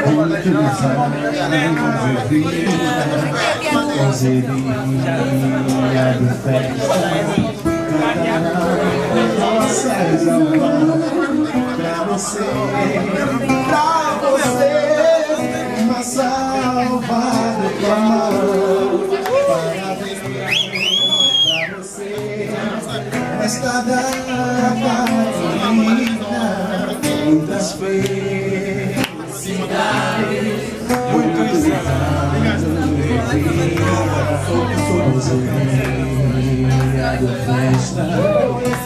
uma salva do amor. Pra você, esta data linda, muitas felicidades, muitos anos de vida, festa.